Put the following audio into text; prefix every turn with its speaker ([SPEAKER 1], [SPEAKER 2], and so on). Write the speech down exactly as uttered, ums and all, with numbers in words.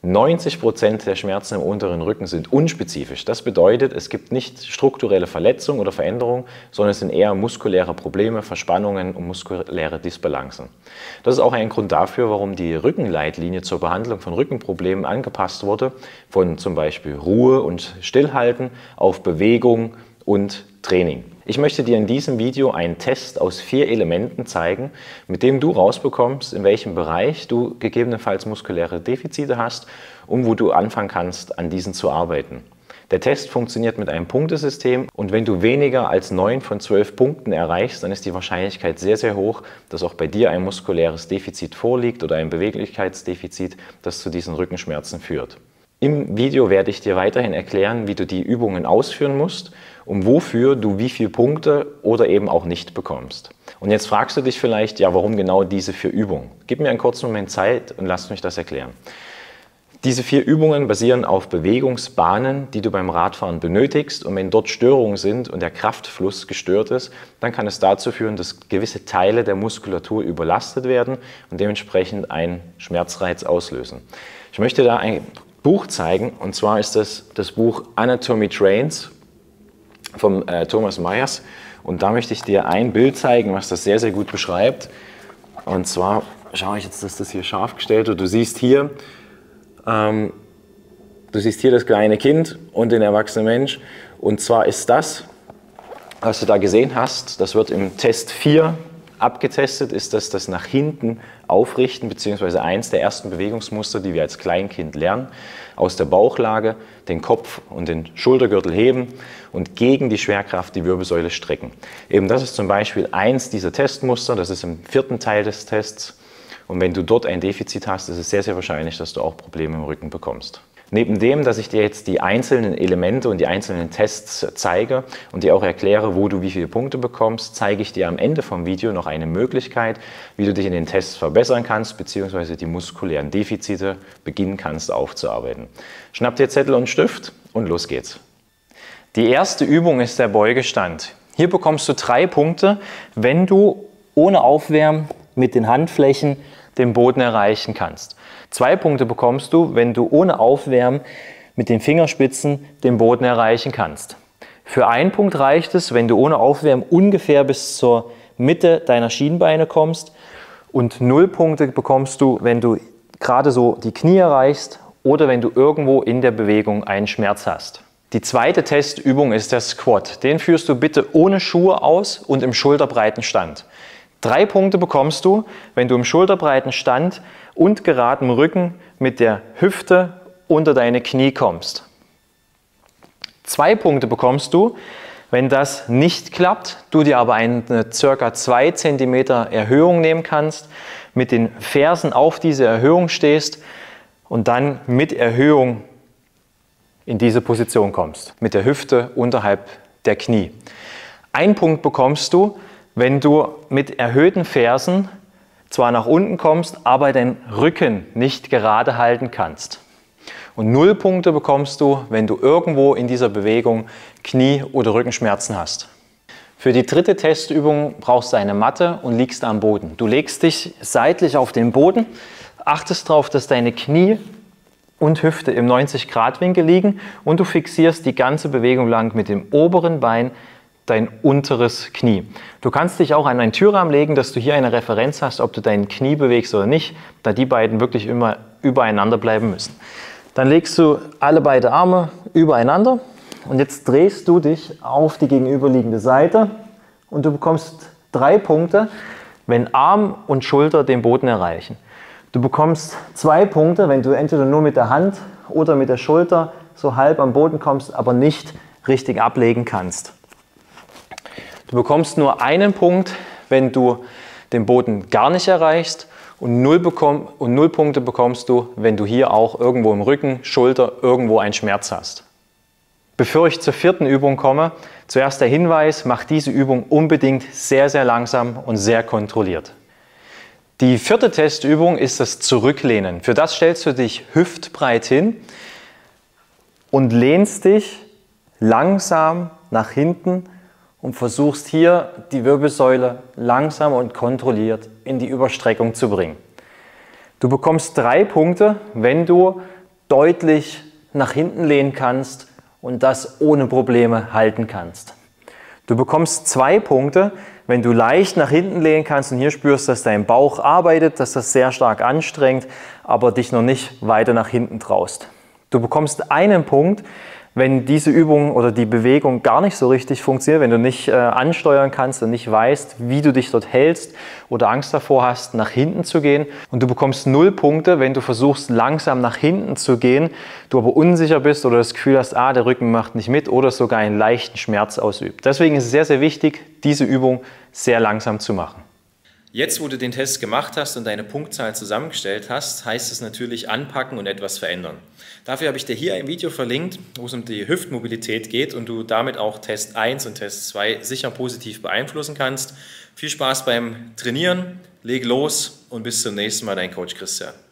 [SPEAKER 1] neunzig Prozent der Schmerzen im unteren Rücken sind unspezifisch. Das bedeutet, es gibt nicht strukturelle Verletzungen oder Veränderungen, sondern es sind eher muskuläre Probleme, Verspannungen und muskuläre Disbalancen. Das ist auch ein Grund dafür, warum die Rückenleitlinie zur Behandlung von Rückenproblemen angepasst wurde, von zum Beispiel Ruhe und Stillhalten auf Bewegung und Training. Ich möchte dir in diesem Video einen Test aus vier Elementen zeigen, mit dem du rausbekommst, in welchem Bereich du gegebenenfalls muskuläre Defizite hast und wo du anfangen kannst, an diesen zu arbeiten. Der Test funktioniert mit einem Punktesystem und wenn du weniger als neun von zwölf Punkten erreichst, dann ist die Wahrscheinlichkeit sehr, sehr hoch, dass auch bei dir ein muskuläres Defizit vorliegt oder ein Beweglichkeitsdefizit, das zu diesen Rückenschmerzen führt. Im Video werde ich dir weiterhin erklären, wie du die Übungen ausführen musst und wofür du wie viele Punkte oder eben auch nicht bekommst. Und jetzt fragst du dich vielleicht, ja, warum genau diese vier Übungen? Gib mir einen kurzen Moment Zeit und lass mich das erklären. Diese vier Übungen basieren auf Bewegungsbahnen, die du beim Radfahren benötigst. Und wenn dort Störungen sind und der Kraftfluss gestört ist, dann kann es dazu führen, dass gewisse Teile der Muskulatur überlastet werden und dementsprechend einen Schmerzreiz auslösen. Ich möchte da ein Buch zeigen, und zwar ist das das Buch Anatomy Trains von äh, Thomas Myers, und da möchte ich dir ein Bild zeigen, was das sehr, sehr gut beschreibt. Und zwar schaue ich jetzt, dass das hier scharf gestellt wird. Du siehst hier, ähm, du siehst hier das kleine Kind und den erwachsenen Mensch, und zwar ist das, was du da gesehen hast, das wird im Test vier abgetestet, ist das das nach hinten aufrichten, beziehungsweise eins der ersten Bewegungsmuster, die wir als Kleinkind lernen, aus der Bauchlage den Kopf und den Schultergürtel heben und gegen die Schwerkraft die Wirbelsäule strecken. Eben das ist zum Beispiel eins dieser Testmuster, das ist im vierten Teil des Tests, und wenn du dort ein Defizit hast, ist es sehr, sehr wahrscheinlich, dass du auch Probleme im Rücken bekommst. Neben dem, dass ich dir jetzt die einzelnen Elemente und die einzelnen Tests zeige und dir auch erkläre, wo du wie viele Punkte bekommst, zeige ich dir am Ende vom Video noch eine Möglichkeit, wie du dich in den Tests verbessern kannst, beziehungsweise die muskulären Defizite beginnen kannst aufzuarbeiten. Schnapp dir Zettel und Stift und los geht's. Die erste Übung ist der Beugestand. Hier bekommst du drei Punkte, wenn du ohne Aufwärmen mit den Handflächen den Boden erreichen kannst. Zwei Punkte bekommst du, wenn du ohne Aufwärmen mit den Fingerspitzen den Boden erreichen kannst. Für einen Punkt reicht es, wenn du ohne Aufwärmen ungefähr bis zur Mitte deiner Schienbeine kommst, und null Punkte bekommst du, wenn du gerade so die Knie erreichst oder wenn du irgendwo in der Bewegung einen Schmerz hast. Die zweite Testübung ist der Squat. Den führst du bitte ohne Schuhe aus und im schulterbreiten Stand. Drei Punkte bekommst du, wenn du im schulterbreiten Stand und geradem Rücken mit der Hüfte unter deine Knie kommst. Zwei Punkte bekommst du, wenn das nicht klappt, du dir aber eine ca. zwei Zentimeter Erhöhung nehmen kannst, mit den Fersen auf diese Erhöhung stehst und dann mit Erhöhung in diese Position kommst, mit der Hüfte unterhalb der Knie. Ein Punkt bekommst du, wenn du mit erhöhten Fersen zwar nach unten kommst, aber deinen Rücken nicht gerade halten kannst. Und null Punkte bekommst du, wenn du irgendwo in dieser Bewegung Knie- oder Rückenschmerzen hast. Für die dritte Testübung brauchst du eine Matte und liegst am Boden. Du legst dich seitlich auf den Boden, achtest darauf, dass deine Knie und Hüfte im neunzig Grad Winkel liegen, und du fixierst die ganze Bewegung lang mit dem oberen Bein dein unteres Knie. Du kannst dich auch an einen Türrahmen legen, dass du hier eine Referenz hast, ob du dein Knie bewegst oder nicht, da die beiden wirklich immer übereinander bleiben müssen. Dann legst du alle beide Arme übereinander und jetzt drehst du dich auf die gegenüberliegende Seite und du bekommst drei Punkte, wenn Arm und Schulter den Boden erreichen. Du bekommst zwei Punkte, wenn du entweder nur mit der Hand oder mit der Schulter so halb am Boden kommst, aber nicht richtig ablegen kannst. Du bekommst nur einen Punkt, wenn du den Boden gar nicht erreichst, und null, bekomm, und null Punkte bekommst du, wenn du hier auch irgendwo im Rücken, Schulter, irgendwo einen Schmerz hast. Bevor ich zur vierten Übung komme, zuerst der Hinweis, mach diese Übung unbedingt sehr, sehr langsam und sehr kontrolliert. Die vierte Testübung ist das Zurücklehnen. Für das stellst du dich hüftbreit hin und lehnst dich langsam nach hinten und versuchst hier die Wirbelsäule langsam und kontrolliert in die Überstreckung zu bringen. Du bekommst drei Punkte, wenn du
[SPEAKER 2] deutlich nach hinten lehnen kannst und das ohne Probleme halten kannst. Du bekommst zwei Punkte, wenn du leicht nach hinten lehnen kannst und hier spürst, dass dein Bauch arbeitet, dass das sehr stark anstrengt, aber dich noch nicht weiter nach hinten traust. Du bekommst einen Punkt, wenn diese Übung oder die Bewegung gar nicht so richtig funktioniert, wenn du nicht äh, ansteuern kannst und nicht weißt, wie du dich dort hältst oder Angst davor hast, nach hinten zu gehen. Und du bekommst null Punkte, wenn du versuchst, langsam nach hinten zu gehen, du aber unsicher bist oder das Gefühl hast, ah, der Rücken macht nicht mit oder sogar einen leichten Schmerz ausübt. Deswegen ist es sehr, sehr wichtig, diese Übung sehr langsam zu machen.
[SPEAKER 1] Jetzt, wo du den Test gemacht hast und deine Punktzahl zusammengestellt hast, heißt es natürlich anpacken und etwas verändern. Dafür habe ich dir hier ein Video verlinkt, wo es um die Hüftmobilität geht und du damit auch Test eins und Test zwei sicher positiv beeinflussen kannst. Viel Spaß beim Trainieren, leg los und bis zum nächsten Mal, dein Coach Christian.